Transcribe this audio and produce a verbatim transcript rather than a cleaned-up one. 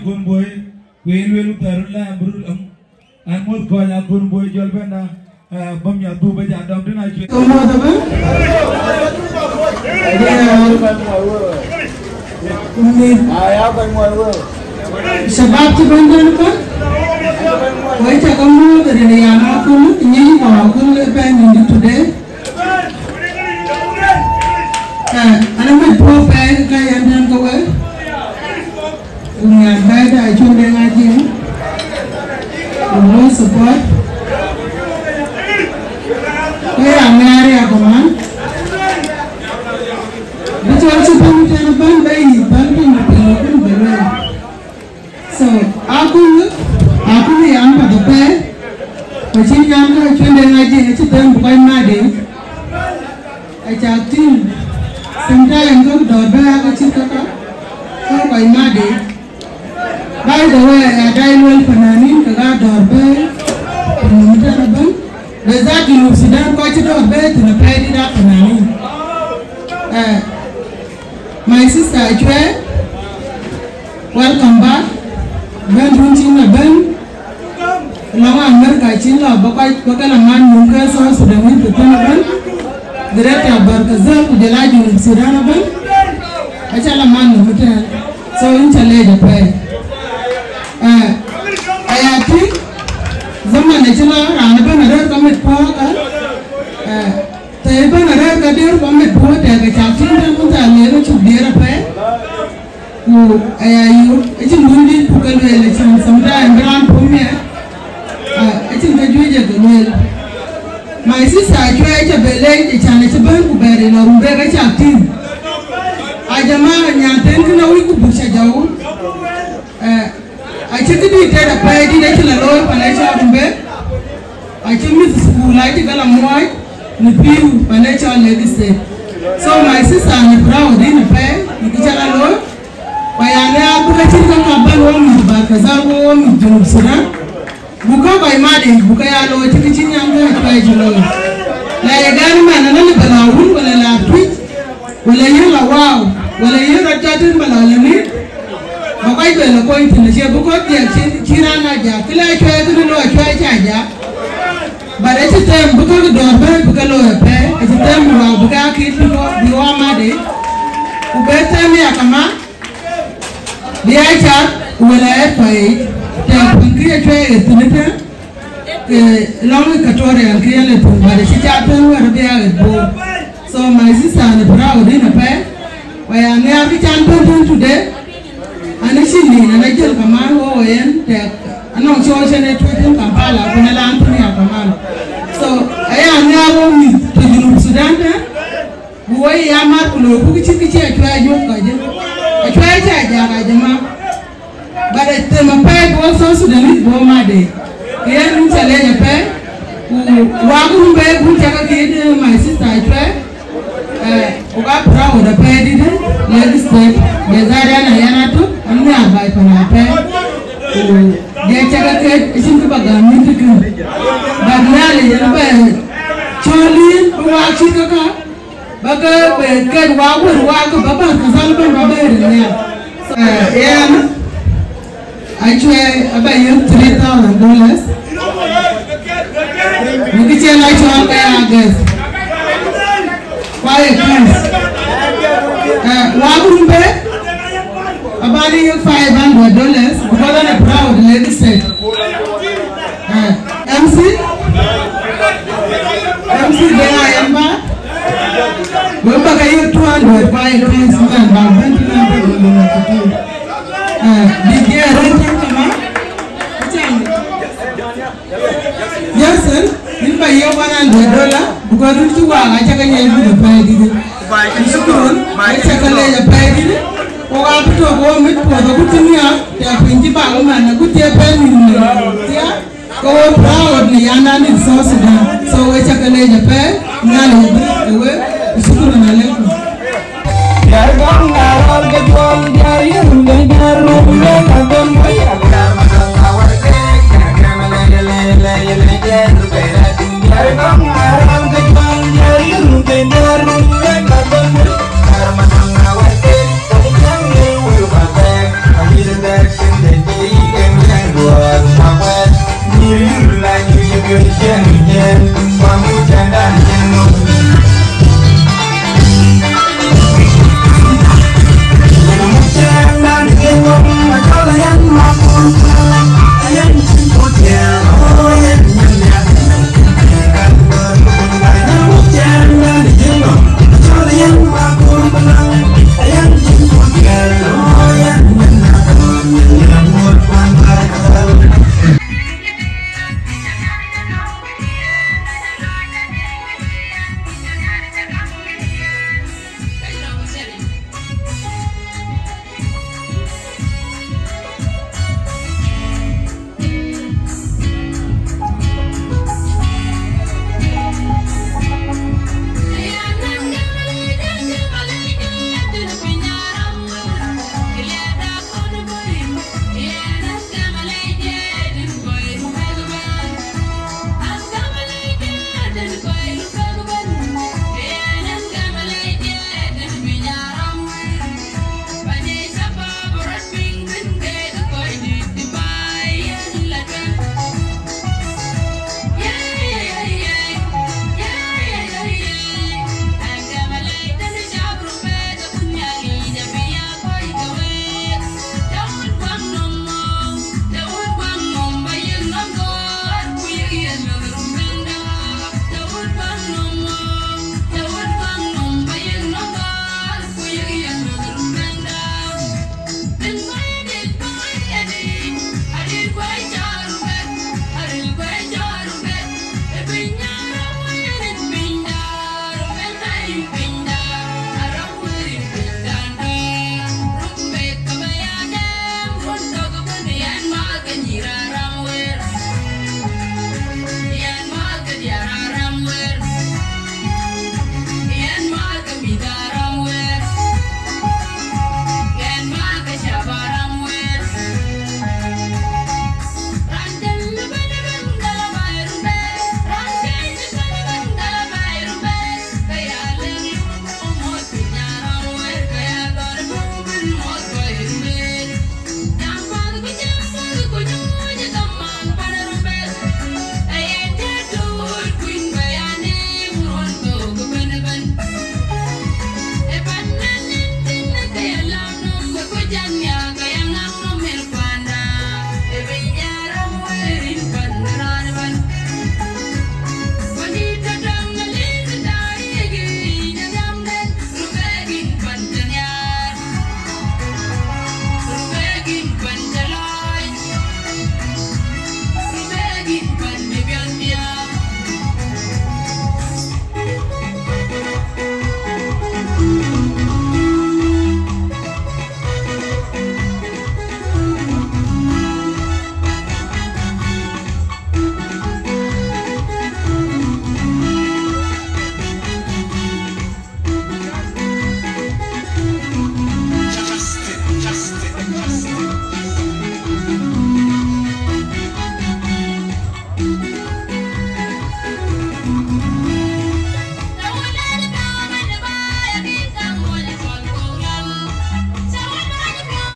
kun boy, kuil welu terla berul amut kau yang kun boy jual benda bamnya tu baca adam tu nak. Kamu ada apa? Ini. Ayah bangwa. Sebab tu benda apa? Kau cakap kamu dari ni anak aku ni kau aku lepas ni today. Anak mai profile kaya yang kau eh, punya baik dah cuma dengan Ajing, semua support. Kaya ramai aku man, bicara sebab macam apa bayi, bagi macam apa betul. So aku aku ni yang pada pe, macam yang kau cuma dengan Ajing, macam tu bukan made, ajak tim. Sometimes go to the back of Chicago, so by Madi. By the way, I died well for Nani, the guard or bed, and the Mutanaban. There's that in Sudan, quite a bed and a paid up for Nani. My sister, ACHUEI, welcome back. Ben Runching a Ben, Lama America, Chilla, Bokai, Bokalaman, Munkas, so the wind to Tanaban. Director Barkazal ku jelaji di Sudan apa? Acara mana macam? So ini cale apa? Ah, ayati zaman ni cila orang apa ada kami pahak ah, tapi apa ada kader kami pahak ada kacang dan pun tak ada cuci dia apa? Ku ayayu, itu mundi bukan election, sometimes beran punya, ah, itu kerja je kemudian. My sister ACHUEI je belai ikan itu baru kuberi lalu beri cakap. Ajamah nyanten kena ui kubusya jauh. Acik itu dia dapat di dalam lalu pandai cakap ber. Acik ni sekolah itu kalau muai nipiu pandai cakap lagi step. So my sister ni proud ni dapat ni cakap lalu. Bayangnya aku kecil kan kabar orang Juba kezal orang Junub Sudan. Buka kau imadi, buka ya lo, cik cik yang tu ACHUEI jual. Lagi kan mana nanti berlawan, boleh lapis, boleh yang lawau, boleh yang rajatin berlawan ni. Buka itu lo kau itu nasi, buka dia ciran aja. Kalau ACHUEI tu lo ACHUEI saja. Pada sistem buka ke dorbe, buka lo apa? Sistem buka buka kit buka dua madi. Buka sistem ni akama. Dia cat, boleh ACHUEI. Yang pengki ACHUEI itu ni kan, lalu katori yang kaya le tu, pada si jatuh luar biar itu. So my sister ni proud ni apa? Wah ni aku cantik pun today. Ane sini, ane jual kamar wawen, tak, ane cakap saya tu pun Kampala, pun ada antu ni kamar. So ayah ni aku ni tu Junub Sudan kan, buat yang mat pulau, bukan kecil-kecil ACHUEI juga je. ACHUEI saja aja mah. Pada tema pay buat Sudan itu buat made. Dia ni cale je pay. Waktu ni pay pun cakap dia my sister ACHUEI. Eh, orang proud ada pay di tu. Lagi step. Bezada na yana tu, anda abai pana pay. Dia cakap dia isim tu bagai ni tu kan. Bagai ni dia pay. Cholin waktu tu kan. Bagai bagai waktu waktu bapa kasar pun bagai ni. Eh, ya. ACHUEI about you three thousand dollars. Mungkin dia nak jual kaya agas. Quiet please. Eh, waktu ni about you five hundred dollars. Because I'm proud, lady said. Eh, M C, M C Deng Ayen Makur. Berapa kaya two hundred? Quiet please, man. Bang, twenty dollars. Eh, dia rentan kama, macam ni. Yes sir, ini bayar one hundred dollar. Bukan tu juga, aja kan yang itu dapat gitu. Syukur, aja kan yang dapat gitu. Orang tu aku mit pun aku tanya, dia pinjam bangun mana, aku tiap hari ni, dia, kau proud ni, anda ni so sedang, so aja kan yang dapat, ngan itu, syukur nalek. Jargon ngaral kejual jari, rumah rumah